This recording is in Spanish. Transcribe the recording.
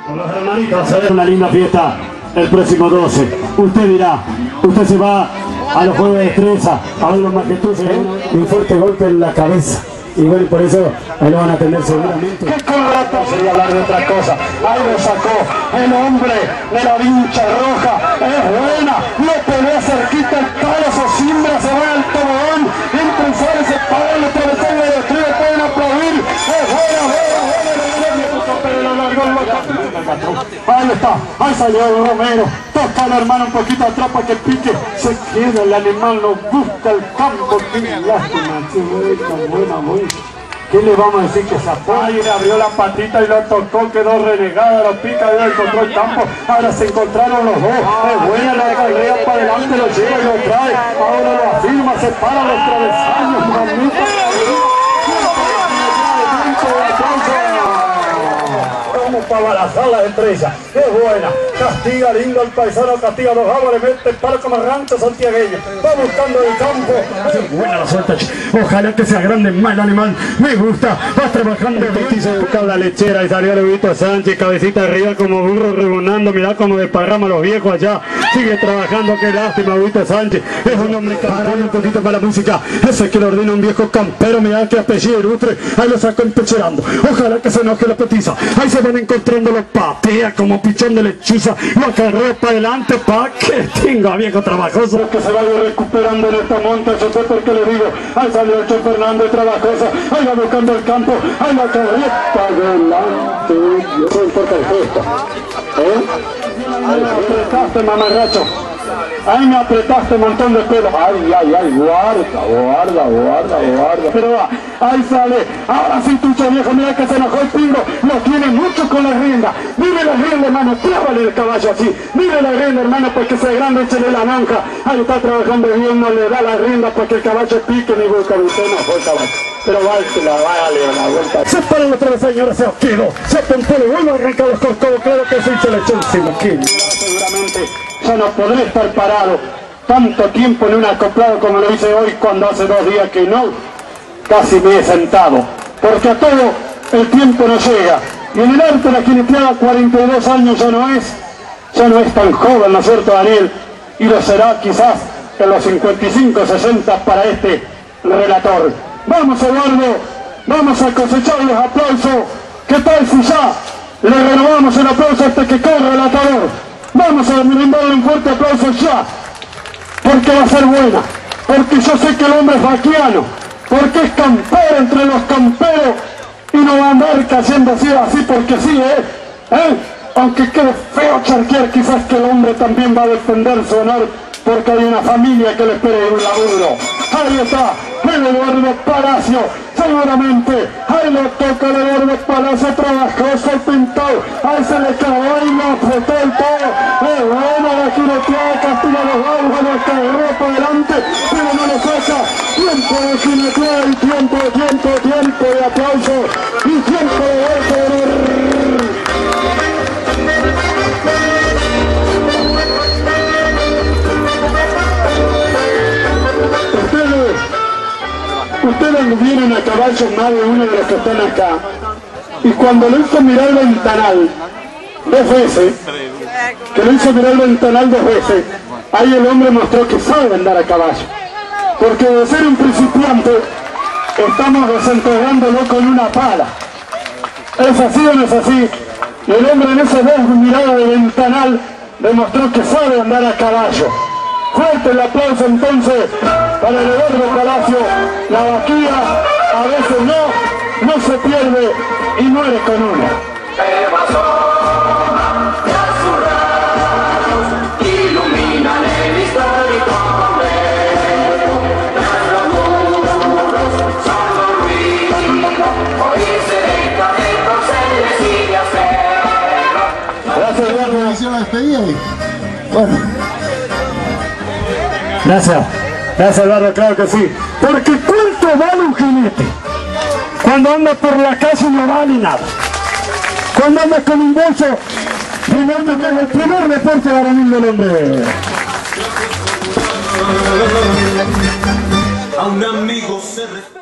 Los hermanitos, se ve una linda fiesta el próximo 12. Usted dirá, usted se va a los juegos de destreza, a ver los majestuosos, un fuerte golpe en la cabeza. Y bueno, por eso ahí lo van a tener seguramente. ¡Qué correcto! Se iba a hablar de otra cosa. Ahí lo sacó el hombre de la vincha roja. Es buena. Lo pelea cerquita el palo. Sosimbra se va al tobogán. Entra y sale, se para el travesaño de los tres. Pueden aplaudir. Es buena, ahí está, ahí salió Romero, toca al hermano un poquito atrás para que pique, se queda el animal, no busca el campo, qué lástima, buena. ¿Qué le vamos a decir que se apoya? Ahí le abrió la patita y lo tocó, quedó renegada, lo pica, y encontró el campo, ahora se encontraron los dos, es buena la carrera para adelante, lo lleva y lo trae, ahora lo afirma, se para los travesaños, mamita. Para abrazar la estrella, qué buena, castiga lindo el paisano, castiga los aguas, le mete palo como rancho santiagueño, va buscando el campo, qué buena la suelta, ojalá que sea grande más el animal, me gusta, va trabajando, quiso buscar la lechera y salió Lobito Sánchez, cabecita arriba como burro rebonando, mirá como desparrama los viejos allá, sigue trabajando, qué lástima Lobito Sánchez, es un hombre campero, un poquito para la música, ese que le ordena un viejo campero, mirá que apellido ilustre, ahí lo sacó empecherando, ojalá que se enoje la petiza, ahí se van encontrando los patea como pichón de lechuza, lo acarrea para adelante pa' que tenga viejo trabajoso que se vaya recuperando en esta monta, eso fue porque le digo, ahí salió el Che Fernández trabajosa, ahí va buscando el campo, ahí la carreta adelante, no importa el gesto, ahí me apretaste mamarracho, ahí me apretaste montón de pelo, ay, guarda, pero va, ahí sale, ahora sí tucha viejo, mira que se enojó el pingo, lo tiene mucho con la rienda, mire la rienda hermano, clávale el caballo así, mire la rienda hermano, porque se grande, échale la lonja, ahí está trabajando bien, no le da la rienda para que el caballo pique ni busca, usted no fue el caballo, pero vale la vuelta, se para otra vez señora, se quedó, se apuntó, le vuelve a arrancar los corcovos, claro que sí, se le echó encima, seguramente, ya no podré estar parado tanto tiempo en un acoplado como lo hice hoy cuando hace 2 días que no, casi me he sentado, porque a todo el tiempo no llega, y en el arte la jineteada 42 años ya no es tan joven, ¿no es cierto Daniel? Y lo será quizás en los 55, 60 para este relator. Vamos Eduardo, vamos a cosechar los aplausos, ¿qué tal si ya le renovamos el aplauso hasta que corra el atador? Vamos a brindarle un fuerte aplauso ya, porque va a ser buena, porque yo sé que el hombre es vaquiano, porque es campero entre los camperos y no va a andar cayendo así porque sí, aunque quede feo charquear, quizás que el hombre también va a defender su honor porque hay una familia que le espera en un laburo. Ahí está, el Eduardo Palacio, seguramente, ahí lo toca el Eduardo Palacio, trabajoso el pintado, ahí se le clavó y lo apretó el todo, es buena la jineteada, castiga los aguas, lo cargó para adelante, pero no lo saca, tiempo de jineteada y tiempo de aplauso y tiempo de golpe. Ustedes vienen a caballo más de uno de los que están acá, y cuando lo hizo mirar el ventanal 2 veces, ahí el hombre mostró que sabe andar a caballo, porque de ser un principiante estamos desenterrándolo con una pala. ¿Es así o no es así? Y el hombre en esa vez mirada de ventanal demostró que sabe andar a caballo. Fuerte el aplauso entonces para el Eduardo Palacio, la vaquilla a veces no se pierde y muere con una. Iluminan el histórico convento, tras los muros son ruidos, hoy se deja de coser, le sigue a hacer. Gracias Eduardo. Bueno. Gracias Eduardo, claro que sí. Porque ¿cuánto vale un jinete? Cuando anda por la calle no vale nada. Cuando anda con un bolso, el primer deporte varonil del hombre. A un amigo se respeta.